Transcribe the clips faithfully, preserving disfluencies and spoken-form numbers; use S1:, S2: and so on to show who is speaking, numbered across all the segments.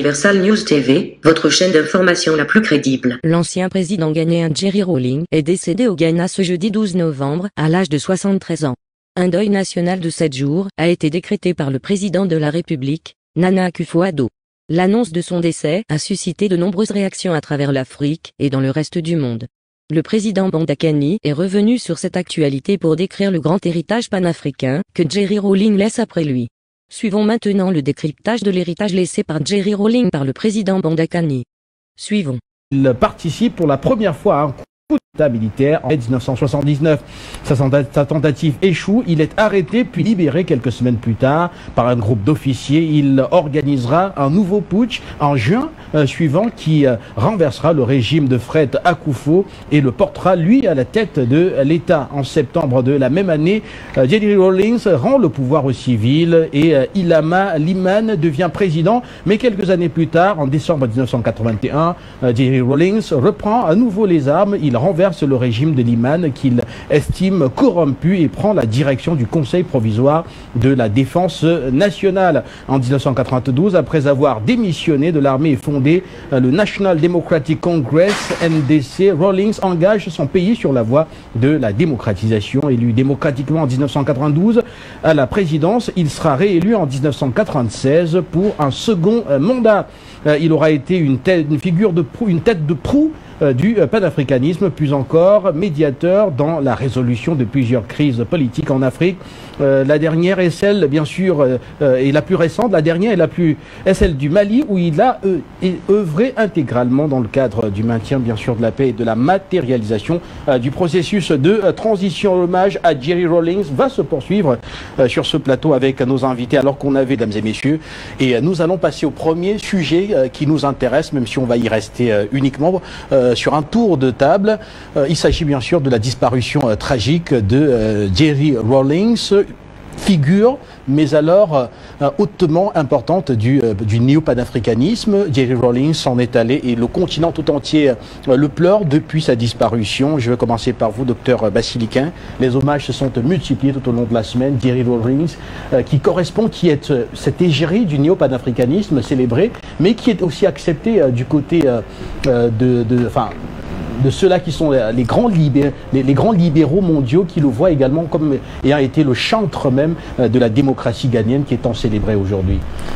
S1: Universal News T V, votre chaîne d'information la plus crédible.
S2: L'ancien président ghanéen Jerry Rawlings est décédé au Ghana ce jeudi douze novembre, à l'âge de soixante-treize ans. Un deuil national de sept jours a été décrété par le président de la République, Nana Akufo-Addo. L'annonce de son décès a suscité de nombreuses réactions à travers l'Afrique et dans le reste du monde. Le président Banda-Kani est revenu sur cette actualité pour décrire le grand héritage panafricain que Jerry Rawlings laisse après lui. Suivons maintenant le décryptage de l'héritage laissé par Jerry Rawlings par le président Banda-Kani. Suivons.
S3: Il participe pour la première fois à un coup d'État militaire en mille neuf cent soixante-dix-neuf. Sa, sa tentative échoue, il est arrêté puis libéré quelques semaines plus tard par un groupe d'officiers. Il organisera un nouveau putsch en juin euh, suivant qui euh, renversera le régime de Fred Akufo et le portera lui à la tête de l'État. En septembre de la même année, euh, Jerry Rawlings rend le pouvoir aux civils et euh, Ilama Liman devient président. Mais quelques années plus tard, en décembre mille neuf cent quatre-vingt-un, euh, Jerry Rawlings reprend à nouveau les armes. Il renverse le régime de Liman qu'il estime corrompu et prend la direction du Conseil provisoire de la défense nationale. En mille neuf cent quatre-vingt-douze, après avoir démissionné de l'armée et fondé le National Democratic Congress, N D C, Rawlings engage son pays sur la voie de la démocratisation. Élu démocratiquement en mille neuf cent quatre-vingt-douze à la présidence, il sera réélu en mille neuf cent quatre-vingt-seize pour un second mandat. Il aura été une, tête, une figure de proue, une tête de proue du panafricanisme, plus encore médiateur dans la résolution de plusieurs crises politiques en Afrique. Euh, la dernière est celle, bien sûr, euh, et la plus récente, la dernière est, la plus, est celle du Mali, où il a euh, œuvré intégralement dans le cadre du maintien, bien sûr, de la paix et de la matérialisation euh, du processus de euh, transition. L'hommage à Jerry Rawlings va se poursuivre euh, sur ce plateau avec nos invités, alors qu'on avait, mesdames et messieurs, et euh, nous allons passer au premier sujet euh, qui nous intéresse, même si on va y rester euh, uniquement euh, sur un tour de table. Euh, il s'agit bien sûr de la disparition euh, tragique de euh, Jerry Rawlings, figure, mais alors euh, hautement importante du, euh, du néo-panafricanisme. Jerry Rawlings s'en est allé et le continent tout entier euh, le pleure depuis sa disparition. Je vais commencer par vous, docteur Bassiliquin. Les hommages se sont multipliés tout au long de la semaine. Jerry Rawlings, euh, qui correspond, qui est euh, cette égérie du néo-panafricanisme célébré, mais qui est aussi accepté euh, du côté euh, euh, de... de enfin, de ceux-là qui sont les grands, libé les, les grands libéraux mondiaux qui le voient également comme ayant été le chantre même de la démocratie ghanéenne qui est tant célébrée aujourd'hui.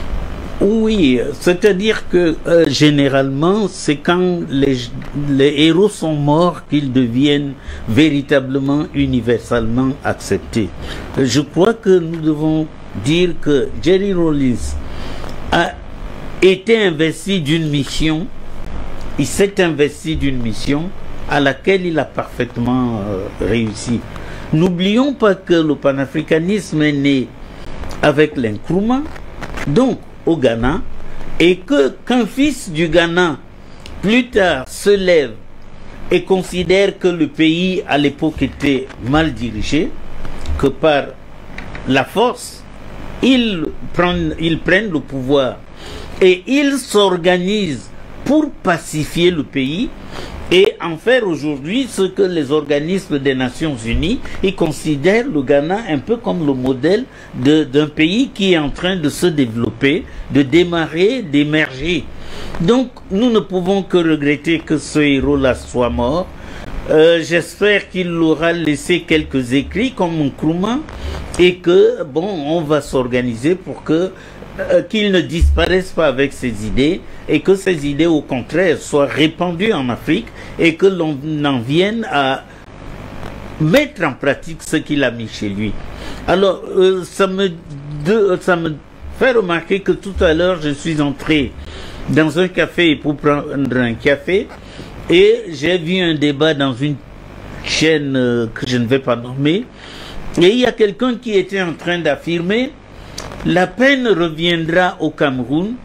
S4: Oui, c'est-à-dire que euh, généralement, c'est quand les, les héros sont morts qu'ils deviennent véritablement universellement acceptés. Je crois que nous devons dire que Jerry Rawlings a été investi d'une mission. Il s'est investi d'une mission à laquelle il a parfaitement euh, réussi. N'oublions pas que le panafricanisme est né avec l'Nkrumah, donc au Ghana, et que qu'un fils du Ghana, plus tard, se lève et considère que le pays à l'époque était mal dirigé, que par la force, ils prennent, ils prennent le pouvoir et ils s'organisent pour pacifier le pays et en faire aujourd'hui ce que les organismes des Nations Unies, ils considèrent le Ghana un peu comme le modèle d'un pays qui est en train de se développer, de démarrer, d'émerger. Donc nous ne pouvons que regretter que ce héros-là soit mort. Euh, J'espère qu'il aura laissé quelques écrits comme Nkrumah et que, bon, on va s'organiser pour que Euh, qu'il ne disparaisse pas avec ses idées et que ces idées au contraire soient répandues en Afrique et que l'on en vienne à mettre en pratique ce qu'il a mis chez lui. Alors euh, ça, me de, ça me fait remarquer que tout à l'heure je suis entré dans un café pour prendre un café et j'ai vu un débat dans une chaîne euh, que je ne vais pas nommer et il y a quelqu'un qui était en train d'affirmer: la paix ne reviendra au Cameroun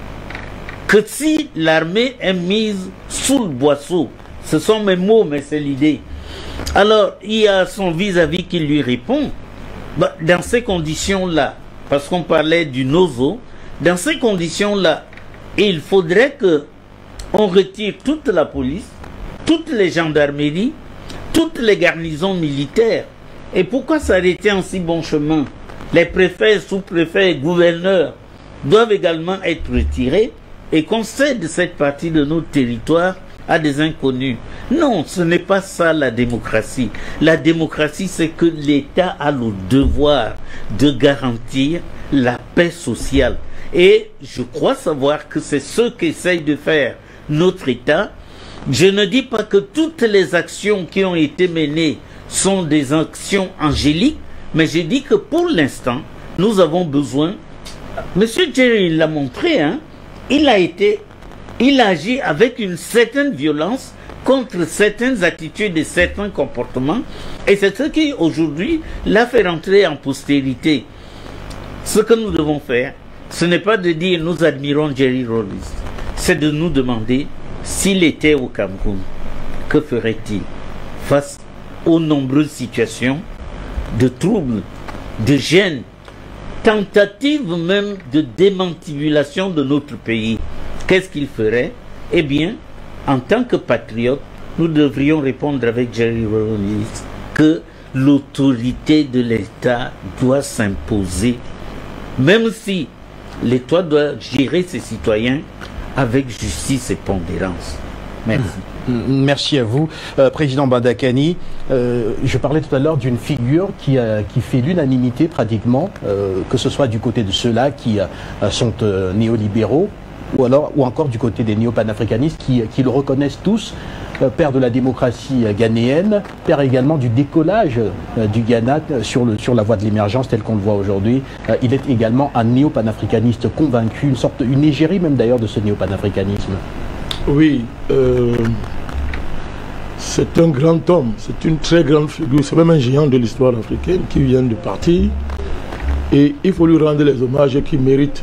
S4: que si l'armée est mise sous le boisseau. Ce sont mes mots, mais c'est l'idée. Alors, il y a son vis-à-vis qui lui répond. Bah, dans ces conditions-là, parce qu'on parlait du nozo, dans ces conditions-là, il faudrait que on retire toute la police, toutes les gendarmeries, toutes les garnisons militaires. Et pourquoi s'arrêter en si bon chemin? Les préfets, sous-préfets, gouverneurs doivent également être retirés et qu'on cède cette partie de notre territoire à des inconnus. Non, ce n'est pas ça la démocratie. La démocratie, c'est que l'État a le devoir de garantir la paix sociale. Et je crois savoir que c'est ce qu'essaye de faire notre État. Je ne dis pas que toutes les actions qui ont été menées sont des actions angéliques, mais je dis que pour l'instant, nous avons besoin... Monsieur Jerry l'a montré, hein, il a été... Il agit avec une certaine violence contre certaines attitudes et certains comportements. Et c'est ce qui, aujourd'hui, l'a fait rentrer en postérité. Ce que nous devons faire, ce n'est pas de dire nous admirons Jerry Rawlings. C'est de nous demander s'il était au Cameroun, que ferait-il face aux nombreuses situations de troubles, de gêne, tentatives même de démantibulation de notre pays. Qu'est-ce qu'il ferait? Eh bien, en tant que patriote, nous devrions répondre avec Jerry Rawlings que l'autorité de l'État doit s'imposer, même si l'État doit gérer ses citoyens avec justice et pondérance. Merci.
S3: Merci à vous. Euh, Président Bandakani, euh, je parlais tout à l'heure d'une figure qui, a, qui fait l'unanimité pratiquement, euh, que ce soit du côté de ceux-là qui euh, sont euh, néolibéraux, ou alors ou encore du côté des néo-panafricanistes qui, qui le reconnaissent tous, euh, père de la démocratie euh, ghanéenne, père également du décollage euh, du Ghana euh, sur, le, sur la voie de l'émergence tel qu'on le voit aujourd'hui. Euh, il est également un néo-panafricaniste convaincu, une sorte, une égérie même d'ailleurs de ce néo-panafricanisme.
S5: Oui, euh, c'est un grand homme, c'est une très grande figure, c'est même un géant de l'histoire africaine qui vient de partir et il faut lui rendre les hommages qu'il mérite.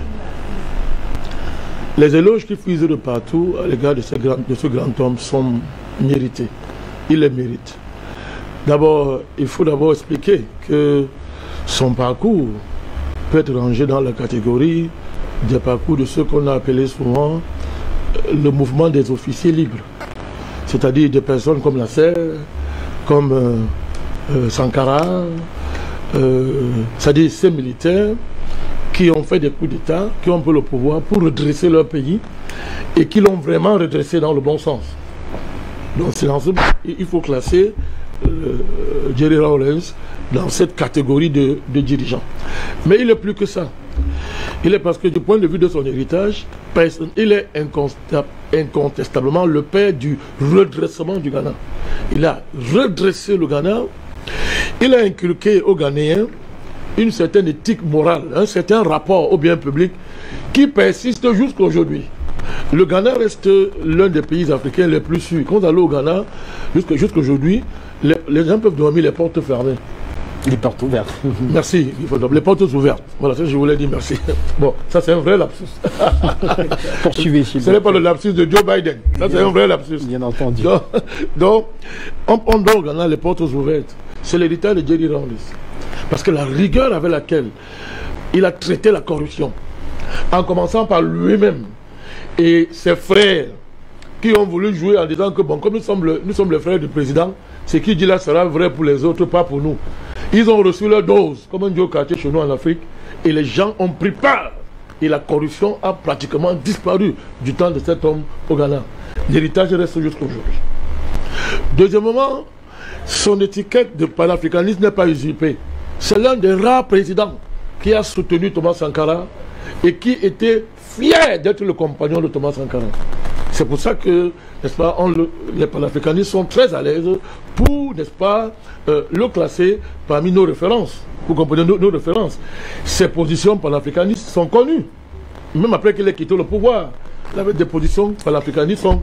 S5: Les éloges qui fusent de partout à l'égard de, de ce grand homme sont mérités. Il les mérite. D'abord, il faut d'abord expliquer que son parcours peut être rangé dans la catégorie des parcours de ce qu'on a appelé souvent le mouvement des officiers libres. C'est-à-dire des personnes comme Nasser, comme euh, euh, Sankara, euh, c'est-à-dire ces militaires qui ont fait des coups d'État, qui ont un peu le pouvoir pour redresser leur pays et qui l'ont vraiment redressé dans le bon sens. Donc c'est dans ce... il faut classer euh, Jerry Rawlings dans cette catégorie de, de dirigeants. Mais il est plus que ça. Il est parce que du point de vue de son héritage, il est incontestablement le père du redressement du Ghana. Il a redressé le Ghana, il a inculqué aux Ghanéens une certaine éthique morale, un certain rapport au bien public qui persiste jusqu'à aujourd'hui. Le Ghana reste l'un des pays africains les plus sûrs. Quand on allait au Ghana, jusqu'à aujourd'hui, les, les gens peuvent dormir les portes fermées.
S3: Les portes ouvertes.
S5: Merci. Les portes ouvertes. Voilà, ça je voulais dire merci. Bon, ça c'est un vrai lapsus.
S3: Poursuivez, s'il vous plaît.
S5: Ce n'est pas le lapsus de Joe Biden. Ça c'est un vrai lapsus.
S3: Bien entendu.
S5: Donc, donc on, on doit au Ghana les portes ouvertes. C'est l'héritage de Jerry Rawlings. Parce que la rigueur avec laquelle il a traité la corruption, en commençant par lui-même et ses frères qui ont voulu jouer en disant que bon, comme nous sommes, le, nous sommes les frères du président, ce qu'il dit là sera vrai pour les autres, pas pour nous. Ils ont reçu leur dose, comme on dit au quartier chez nous en Afrique, et les gens ont pris part. Et la corruption a pratiquement disparu du temps de cet homme au Ghana. L'héritage reste jusqu'à aujourd'hui. Deuxièmement, son étiquette de panafricaniste n'est pas usurpée. C'est l'un des rares présidents qui a soutenu Thomas Sankara et qui était fier d'être le compagnon de Thomas Sankara. C'est pour ça que, n'est-ce pas, on le, les panafricanistes sont très à l'aise pour, n'est-ce pas, euh, le classer parmi nos références. Vous comprenez nos, nos références. Ses positions panafricanistes sont connues. Même après qu'il ait quitté le pouvoir, là, des positions panafricanistes sont,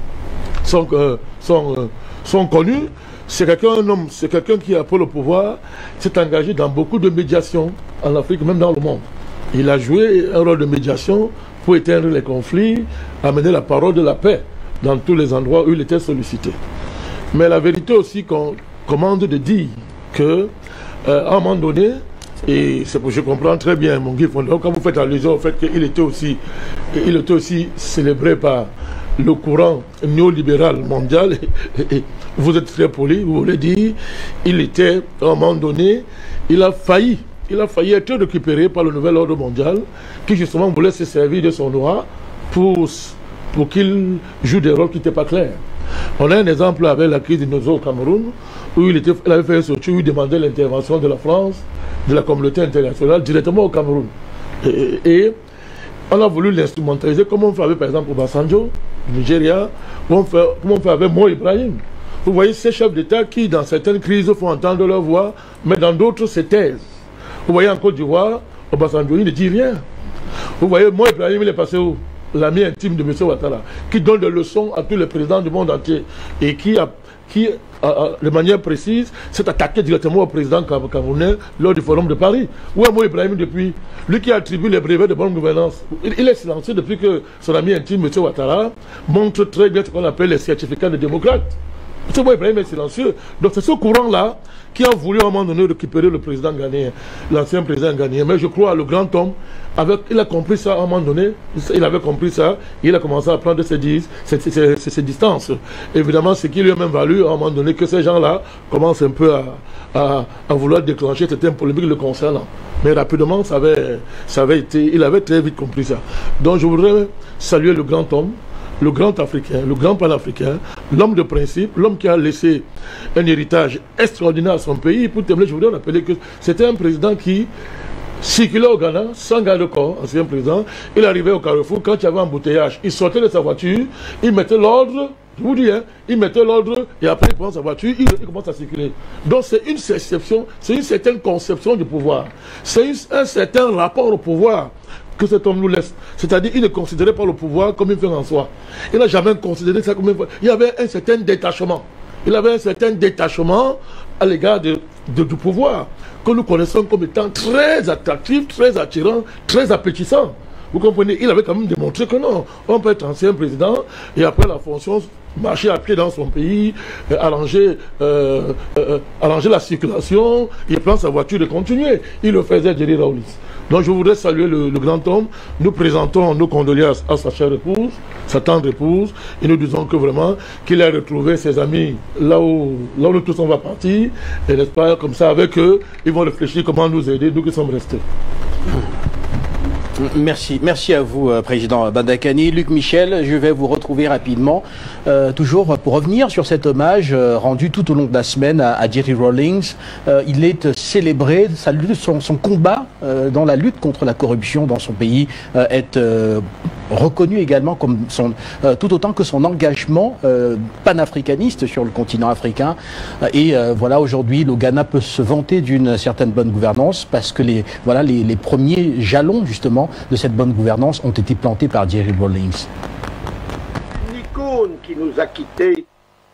S5: sont, euh, sont, euh, sont connues. C'est quelqu'un, un homme, c'est quelqu'un qui, après le pouvoir, s'est engagé dans beaucoup de médiations en Afrique, même dans le monde. Il a joué un rôle de médiation pour éteindre les conflits, amener la parole de la paix dans tous les endroits où il était sollicité. Mais la vérité aussi qu'on commande de dire que, euh, à un moment donné, et c'est pour que je comprends très bien, mon Guy Fondon, quand vous faites allusion au fait qu'il était aussi, il était aussi célébré par le courant néolibéral mondial, et, et vous êtes très poli, vous voulez dire, il était, à un moment donné, il a failli, il a failli être récupéré par le nouvel ordre mondial, qui justement voulait se servir de son aura pour, pour qu'il joue des rôles qui n'étaient pas clairs. On a un exemple avec la crise dinosaure au Cameroun, où il, était, il avait fait un sortie où il demandait l'intervention de la France, de la communauté internationale, directement au Cameroun. Et, et on a voulu l'instrumentaliser comme on fait avec, par exemple, Obasanjo, du Nigeria, comme on fait, comme on fait avec Mo Ibrahim. Vous voyez ces chefs d'État qui, dans certaines crises, font entendre leur voix, mais dans d'autres, se taisent. Vous voyez en Côte d'Ivoire, Obasanjo, il ne dit rien. Vous voyez, Mo Ibrahim, il est passé où? L'ami intime de M. Ouattara, qui donne des leçons à tous les présidents du monde entier et qui, a, qui a, a, de manière précise, s'est attaqué directement au président camerounais lors du Forum de Paris. Où est Mo Ibrahim depuis? Lui qui attribue les brevets de bonne gouvernance. Il, il est silencieux depuis que son ami intime, M. Ouattara, montre très bien ce qu'on appelle les certificats de démocrates. M. Mo Ibrahim est silencieux. Donc c'est ce courant-là qui a voulu à un moment donné récupérer le président ghanéen, l'ancien président ghanéen. Mais je crois à le grand homme, avec, il a compris ça à un moment donné, il avait compris ça, il a commencé à prendre ses, ses, ses, ses, ses distances. Évidemment, ce qui lui a même valu à un moment donné que ces gens-là commencent un peu à, à, à vouloir déclencher certaines polémiques le concernant. Mais rapidement, ça avait, ça avait été, il avait très vite compris ça. Donc je voudrais saluer le grand homme, le grand Africain, le grand panafricain, l'homme de principe, l'homme qui a laissé un héritage extraordinaire à son pays. Pour terminer, je voudrais rappeler que c'était un président qui circulait au Ghana sans garde-corps, ancien président. Il arrivait au Carrefour, quand il y avait un embouteillage, il sortait de sa voiture, il mettait l'ordre, je vous dis, hein, il mettait l'ordre et après il prend sa voiture, il, il commence à circuler. Donc c'est une perception, c'est une certaine conception du pouvoir. C'est un certain rapport au pouvoir que cet homme nous laisse. C'est-à-dire qu'il ne considérait pas le pouvoir comme une fin en soi. Il n'a jamais considéré ça comme une fin. Il y avait un certain détachement. Il avait un certain détachement à l'égard de, de, du pouvoir, que nous connaissons comme étant très attractif, très attirant, très appétissant. Vous comprenez? Il avait quand même démontré que non, on peut être ancien président et après la fonction, marcher à pied dans son pays, euh, arranger, euh, euh, arranger la circulation, il prend sa voiture et continuer. Il le faisait, Jerry Rawlings. Donc je voudrais saluer le, le grand homme. Nous présentons nos condoléances à sa chère épouse, sa tendre épouse, et nous disons que vraiment qu'il a retrouvé ses amis là où, là où nous tous on va partir, et n'est-ce pas, comme ça avec eux, ils vont réfléchir comment nous aider, nous qui sommes restés.
S6: Merci, merci à vous, euh, Président Bandakani. Luc Michel, je vais vous retrouver rapidement, euh, toujours pour revenir sur cet hommage euh, rendu tout au long de la semaine à, à Jerry Rawlings. Euh, il est célébré, sa lutte, son, son combat euh, dans la lutte contre la corruption dans son pays euh, est euh, reconnu également comme son, euh, tout autant que son engagement euh, panafricaniste sur le continent africain. Euh, et euh, voilà, aujourd'hui, le Ghana peut se vanter d'une certaine bonne gouvernance parce que les, voilà, les, les premiers jalons, justement, de cette bonne gouvernance ont été plantés par Jerry Rawlings.
S7: Une icône qui nous a quittés,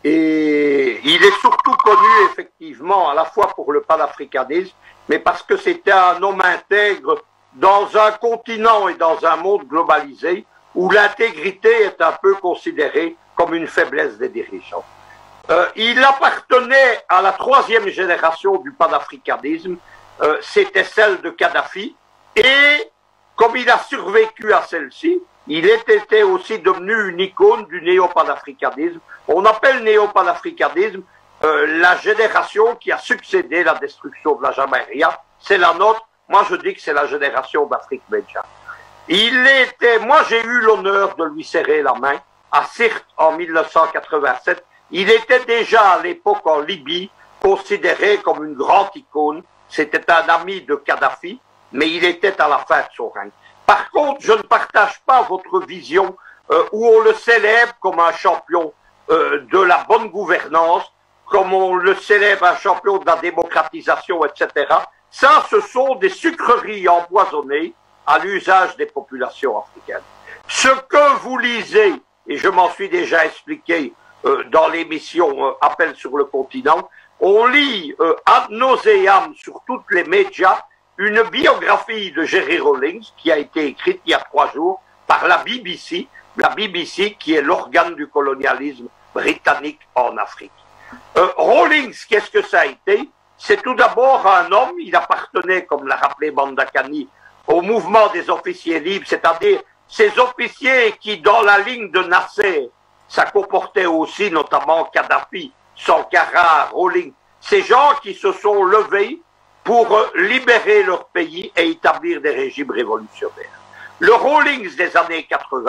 S7: et il est surtout connu effectivement à la fois pour le panafricanisme, mais parce que c'était un homme intègre dans un continent et dans un monde globalisé où l'intégrité est un peu considérée comme une faiblesse des dirigeants. Euh, il appartenait à la troisième génération du panafricanisme, euh, c'était celle de Kadhafi, et comme il a survécu à celle-ci, il était aussi devenu une icône du néo-panafricanisme. On appelle néo-panafricanisme euh, la génération qui a succédé à la destruction de la Jamaïria. C'est la nôtre. Moi, je dis que c'est la génération d'Afrique Medja. Il était, moi, j'ai eu l'honneur de lui serrer la main à Sirte en mille neuf cent quatre-vingt-sept. Il était déjà à l'époque en Libye considéré comme une grande icône. C'était un ami de Kadhafi, mais il était à la fin de son règne. Par contre, je ne partage pas votre vision euh, où on le célèbre comme un champion euh, de la bonne gouvernance, comme on le célèbre un champion de la démocratisation, et cetera. Ça, ce sont des sucreries empoisonnées à l'usage des populations africaines. Ce que vous lisez, et je m'en suis déjà expliqué euh, dans l'émission euh, Appel sur le continent, on lit euh, ad nauseam sur toutes les médias une biographie de Jerry Rawlings qui a été écrite il y a trois jours par la B B C, la B B C qui est l'organe du colonialisme britannique en Afrique. Euh, Rawlings, qu'est-ce que ça a été? C'est tout d'abord un homme, il appartenait, comme l'a rappelé Bandakani, au mouvement des officiers libres, c'est-à-dire ces officiers qui, dans la ligne de Nasser, ça comportait aussi notamment Kadhafi, Sankara, Rawlings, ces gens qui se sont levés pour libérer leur pays et établir des régimes révolutionnaires. Le Rawlings des années quatre-vingt,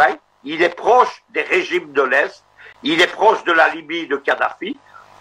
S7: il est proche des régimes de l'Est, il est proche de la Libye de Kadhafi,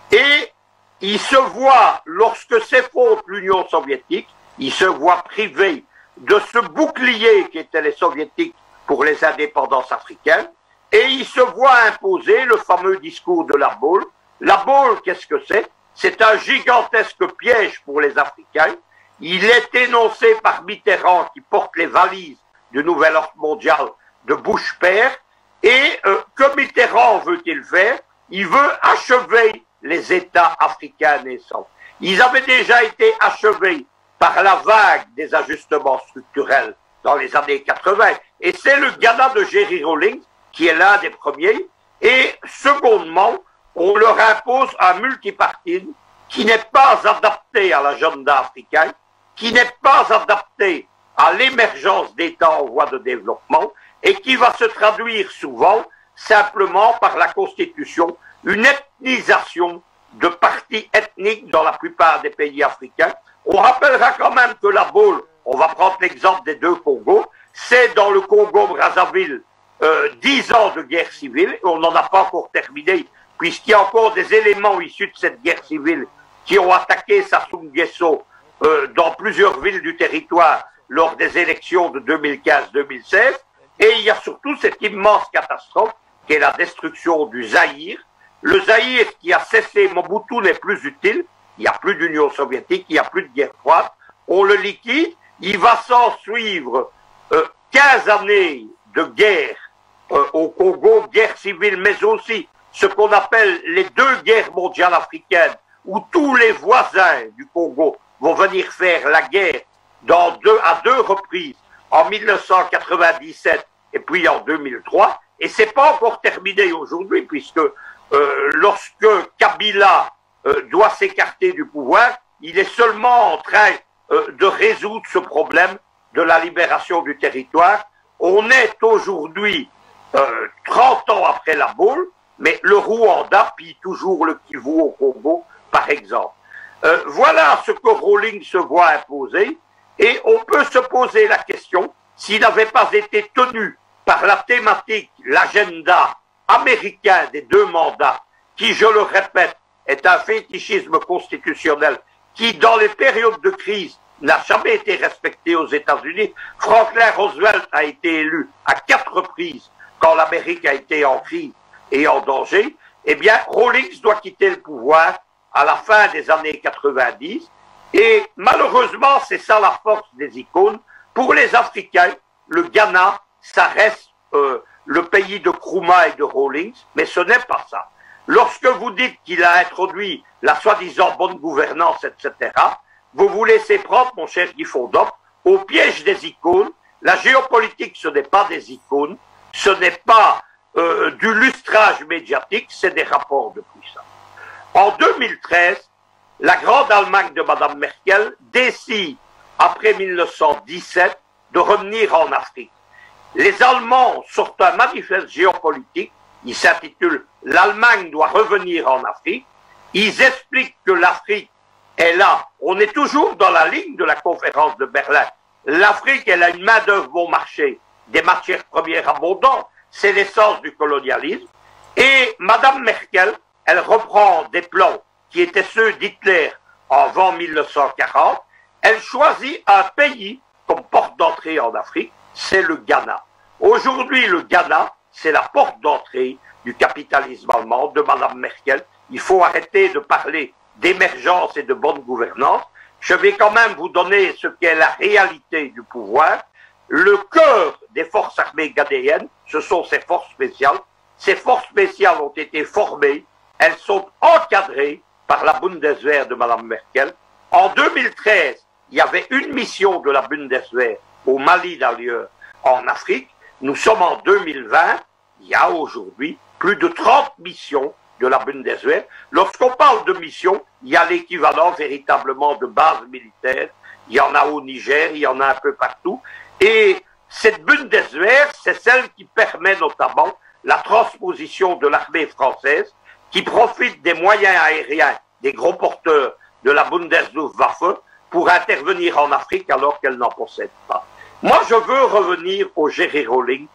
S7: et il se voit, lorsque s'effondre l'Union soviétique, il se voit privé de ce bouclier qui étaient les soviétiques pour les indépendances africaines, et il se voit imposer le fameux discours de la Baule. La Baule, qu'est-ce que c'est? C'est un gigantesque piège pour les Africains. Il est énoncé par Mitterrand, qui porte les valises du nouvel ordre mondial de Bush père, et euh, que Mitterrand veut-il faire? Il veut achever les États africains naissants. Ils avaient déjà été achevés par la vague des ajustements structurels dans les années quatre-vingt, et c'est le Ghana de Jerry Rawlings qui est l'un des premiers, et secondement, on leur impose un multipartisme qui n'est pas adapté à l'agenda africain, qui n'est pas adapté à l'émergence d'États en voie de développement, et qui va se traduire souvent simplement par la constitution, une ethnisation de partis ethniques dans la plupart des pays africains. On rappellera quand même que la Baule, on va prendre l'exemple des deux Congos, c'est dans le Congo-Brazzaville euh, dix ans de guerre civile, et on n'en a pas encore terminé, puisqu'il y a encore des éléments issus de cette guerre civile qui ont attaqué Sassou Nguesso euh, dans plusieurs villes du territoire lors des élections de deux mille quinze deux mille seize, et il y a surtout cette immense catastrophe qui est la destruction du Zaïre. Le Zaïre qui a cessé, Mobutu n'est plus utile, il n'y a plus d'Union soviétique, il n'y a plus de guerre froide, on le liquide, il va s'en suivre euh, quinze années de guerre euh, au Congo, guerre civile, mais aussi ce qu'on appelle les deux guerres mondiales africaines, où tous les voisins du Congo vont venir faire la guerre dans deux, à deux reprises, en mille neuf cent quatre-vingt-dix-sept et puis en deux mille trois, et c'est pas encore terminé aujourd'hui, puisque euh, lorsque Kabila euh, doit s'écarter du pouvoir, il est seulement en train euh, de résoudre ce problème de la libération du territoire. On est aujourd'hui euh, trente ans après la Baule, mais le Rwanda pille toujours le Kivu au Congo, par exemple. Euh, voilà ce que Rawlings se voit imposer, et on peut se poser la question s'il n'avait pas été tenu par la thématique, l'agenda américain des deux mandats, qui, je le répète, est un fétichisme constitutionnel qui, dans les périodes de crise, n'a jamais été respecté aux États-Unis. Franklin Roosevelt a été élu à quatre reprises quand l'Amérique a été en crise et en danger. Eh bien, Rawlings doit quitter le pouvoir à la fin des années quatre-vingt-dix. Et malheureusement, c'est ça la force des icônes. Pour les Africains, le Ghana, ça reste euh, le pays de Nkrumah et de Rawlings, mais ce n'est pas ça. Lorsque vous dites qu'il a introduit la soi-disant bonne gouvernance, et cetera, vous vous laissez prendre, mon cher Guy Fondop, au piège des icônes. La géopolitique, ce n'est pas des icônes, ce n'est pas euh, du lustrage médiatique, c'est des rapports de puissance. En deux mille treize, la grande Allemagne de Madame Merkel décide, après mille neuf cent dix-sept, de revenir en Afrique. Les Allemands sortent un manifeste géopolitique, il s'intitule « L'Allemagne doit revenir en Afrique ». Ils expliquent que l'Afrique est là. On est toujours dans la ligne de la conférence de Berlin. L'Afrique, elle a une main-d'œuvre bon marché, des matières premières abondantes, c'est l'essence du colonialisme. Et Madame Merkel, elle reprend des plans qui étaient ceux d'Hitler avant mille neuf cent quarante. Elle choisit un pays comme porte d'entrée en Afrique, c'est le Ghana. Aujourd'hui, le Ghana, c'est la porte d'entrée du capitalisme allemand, de Madame Merkel. Il faut arrêter de parler d'émergence et de bonne gouvernance. Je vais quand même vous donner ce qu'est la réalité du pouvoir. Le cœur des forces armées ghanéennes, ce sont ces forces spéciales. Ces forces spéciales ont été formées, elles sont encadrées par la Bundeswehr de Madame Merkel. En deux mille treize, il y avait une mission de la Bundeswehr au Mali d'ailleurs en Afrique. Nous sommes en deux mille vingt, il y a aujourd'hui plus de trente missions de la Bundeswehr. Lorsqu'on parle de missions, il y a l'équivalent véritablement de bases militaires. Il y en a au Niger, il y en a un peu partout. Et cette Bundeswehr, c'est celle qui permet notamment la transposition de l'armée française, qui profite des moyens aériens des gros porteurs de la Bundesluftwaffe pour intervenir en Afrique alors qu'elle n'en possède pas. Moi, je veux revenir au Jerry Rawlings,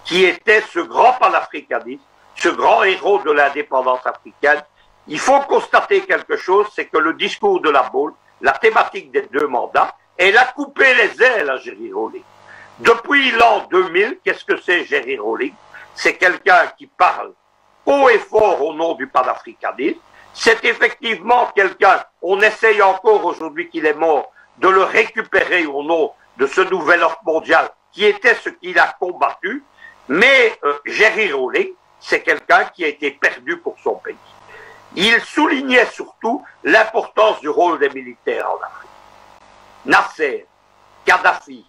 S7: qui était ce grand panafricaniste, ce grand héros de l'indépendance africaine. Il faut constater quelque chose, c'est que le discours de la Baule, la thématique des deux mandats, elle a coupé les ailes à Jerry Rawlings. Depuis l'an deux mille, qu'est-ce que c'est Jerry Rawlings? C'est quelqu'un qui parle haut et fort au nom du panafricanisme. C'est effectivement quelqu'un, on essaye encore aujourd'hui qu'il est mort, de le récupérer au nom de ce nouvel ordre mondial qui était ce qu'il a combattu. Mais euh, Jerry Rawlings, c'est quelqu'un qui a été perdu pour son pays. Il soulignait surtout l'importance du rôle des militaires en Afrique. Nasser, Kadhafi,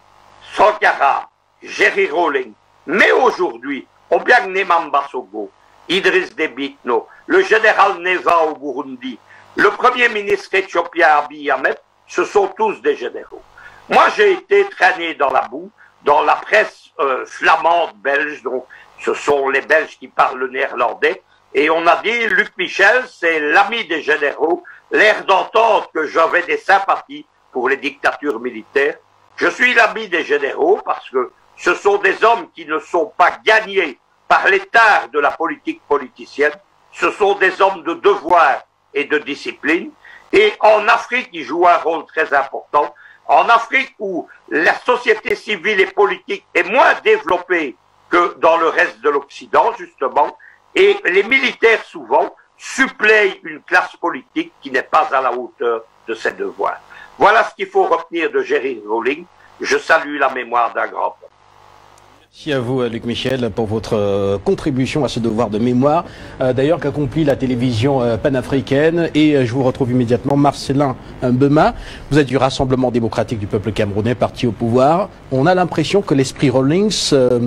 S7: Sankara, Jerry Rawlings, mais aujourd'hui, Obiang Mbasogo, Idriss Déby Itno, le général Neva au Burundi, le premier ministre éthiopien Abiy Ahmed, ce sont tous des généraux. Moi, j'ai été traîné dans la boue, dans la presse euh, flamande belge, donc ce sont les Belges qui parlent le néerlandais, et on a dit, Luc Michel, c'est l'ami des généraux, l'air d'entendre que j'avais des sympathies pour les dictatures militaires. Je suis l'ami des généraux parce que ce sont des hommes qui ne sont pas gagnés par l'état de la politique politicienne, ce sont des hommes de devoir et de discipline, et en Afrique, ils jouent un rôle très important. En Afrique, où la société civile et politique est moins développée que dans le reste de l'Occident, justement, et les militaires, souvent, suppléent une classe politique qui n'est pas à la hauteur de ses devoirs. Voilà ce qu'il faut retenir de Jerry Rawlings. Je salue la mémoire d'un grand homme.
S6: Merci à vous, Luc Michel, pour votre euh, contribution à ce devoir de mémoire, euh, d'ailleurs qu'accomplit la télévision euh, panafricaine. Et euh, je vous retrouve immédiatement, Marcelin Mbema. Vous êtes du Rassemblement démocratique du peuple camerounais, parti au pouvoir. On a l'impression que l'esprit Rawlings euh,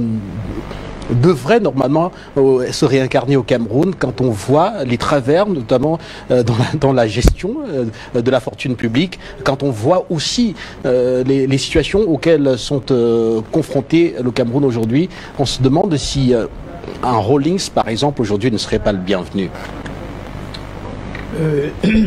S6: devrait normalement euh, se réincarner au Cameroun quand on voit les travers, notamment euh, dans, la, dans la gestion euh, de la fortune publique, quand on voit aussi euh, les, les situations auxquelles sont euh, confrontés le Cameroun aujourd'hui. On se demande si euh, un Rawlings, par exemple, aujourd'hui ne serait pas le bienvenu.
S8: Euh,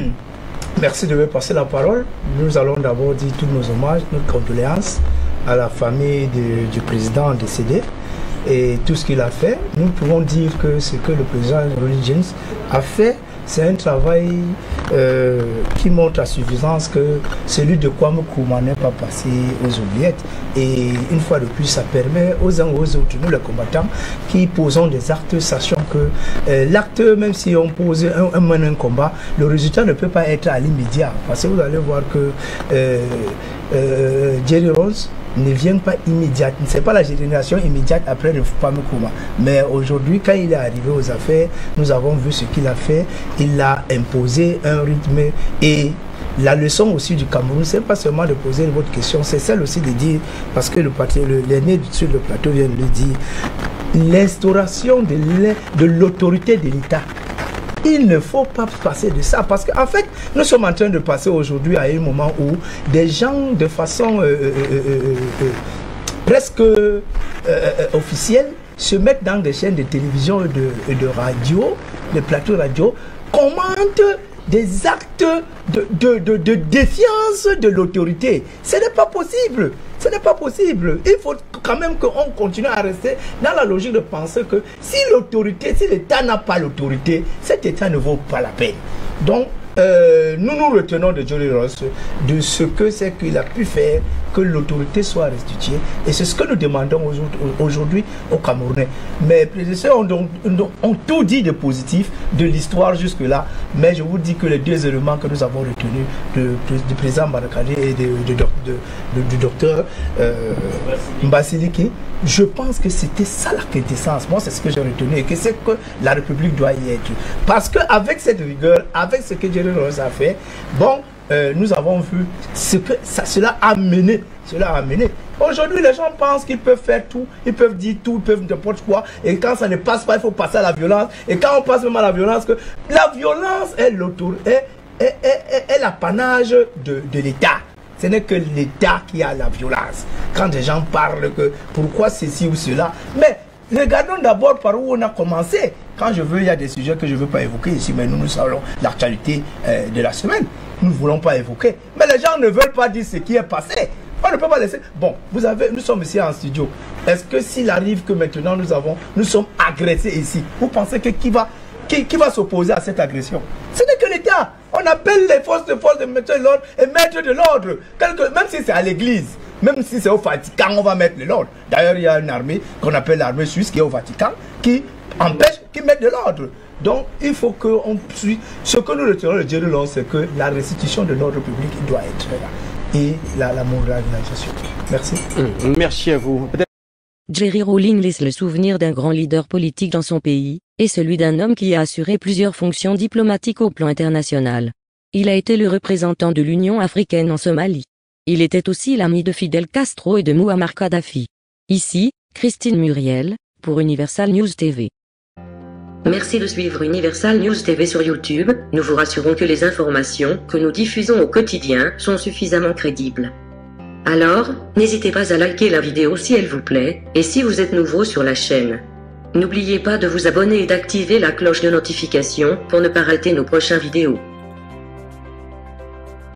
S8: merci de me passer la parole. Nous allons d'abord dire tous nos hommages, nos condoléances à la famille de, du président décédé et tout ce qu'il a fait. Nous pouvons dire que ce que le président Rawlings a fait, c'est un travail euh, qui montre à suffisance que celui de Kwame Nkrumah n'est pas passé aux oubliettes. Et une fois de plus, ça permet aux uns aux autres, nous les combattants, qui posons des actes, sachant que euh, l'acte, même si on pose un, un, un combat, le résultat ne peut pas être à l'immédiat. Parce que vous allez voir que euh, euh, Jerry Rawlings ne vient pas immédiate, c'est pas la génération immédiate après le fameux Nkrumah. Mais aujourd'hui, quand il est arrivé aux affaires, nous avons vu ce qu'il a fait. Il a imposé un rythme, et la leçon aussi du Cameroun, c'est pas seulement de poser votre question, c'est celle aussi de dire, parce que le l'aîné sur le plateau vient de le dire, l'instauration de l'autorité de l'État. Il ne faut pas passer de ça, parce qu'en fait, nous sommes en train de passer aujourd'hui à un moment où des gens, de façon euh, euh, euh, euh, presque euh, euh, officielle, se mettent dans des chaînes de télévision et de, de radio, des plateaux radio, commentent des actes de, de, de, de défiance de l'autorité. Ce n'est pas possible. Ce n'est pas possible. Il faut quand même qu'on continue à rester dans la logique de penser que si l'autorité, si l'État n'a pas l'autorité, cet État ne vaut pas la peine. Donc, euh, nous nous retenons de Jerry Rawlings, de ce que c'est qu'il a pu faire, que l'autorité soit restituée. Et c'est ce que nous demandons aujourd'hui aux Camerounais. Mes prédécesseurs ont, ont, ont tout dit de positif de l'histoire jusque-là. Mais je vous dis que les deux éléments que nous avons retenus du président Barakadi et de, de, de, de, du docteur euh, Mbasiliki, je pense que c'était ça la quintessence. Moi, c'est ce que j'ai retenu et que c'est que la République doit y être. Parce qu'avec cette rigueur, avec ce que Jerry Rawlings a fait, bon, Euh, nous avons vu ce que ça, cela a mené. Cela a mené. Aujourd'hui, les gens pensent qu'ils peuvent faire tout, ils peuvent dire tout, ils peuvent n'importe quoi. Et quand ça ne passe pas, il faut passer à la violence. Et quand on passe même à la violence, que la violence est l'autorité, est, est, est, est l'apanage de, de l'État. Ce n'est que l'État qui a la violence. Quand des gens parlent que pourquoi ceci ou cela, mais regardons d'abord par où on a commencé. Quand je veux, il y a des sujets que je ne veux pas évoquer ici, mais nous, nous savons l'actualité euh, de la semaine. Nous ne voulons pas évoquer. Mais les gens ne veulent pas dire ce qui est passé. On ne peut pas laisser. Bon, vous avez, nous sommes ici en studio. Est-ce que s'il arrive que maintenant nous avons, nous sommes agressés ici, vous pensez que qui va, qui, qui va s'opposer à cette agression? Ce n'est que l'État. On appelle les forces de force de mettre de l'ordre et mettre de l'ordre. Même si c'est à l'église, même si c'est au Vatican, on va mettre de l'ordre. D'ailleurs, il y a une armée qu'on appelle l'armée suisse qui est au Vatican, qui empêche, qui met de l'ordre. Donc, il faut qu'on suive. Ce que nous retenons de Jerry Rawlings, c'est que la restitution de l'ordre public doit être là. Et la, la moralisation. Merci.
S6: Mmh, merci à vous.
S2: Jerry Rawlings laisse le souvenir d'un grand leader politique dans son pays, et celui d'un homme qui a assuré plusieurs fonctions diplomatiques au plan international. Il a été le représentant de l'Union africaine en Somalie. Il était aussi l'ami de Fidel Castro et de Muammar Kadhafi. Ici, Christine Muriel, pour Universal News T V.
S1: Merci de suivre Universal News T V sur YouTube. Nous vous rassurons que les informations que nous diffusons au quotidien sont suffisamment crédibles. Alors, n'hésitez pas à liker la vidéo si elle vous plaît, et si vous êtes nouveau sur la chaîne. N'oubliez pas de vous abonner et d'activer la cloche de notification pour ne pas rater nos prochaines vidéos.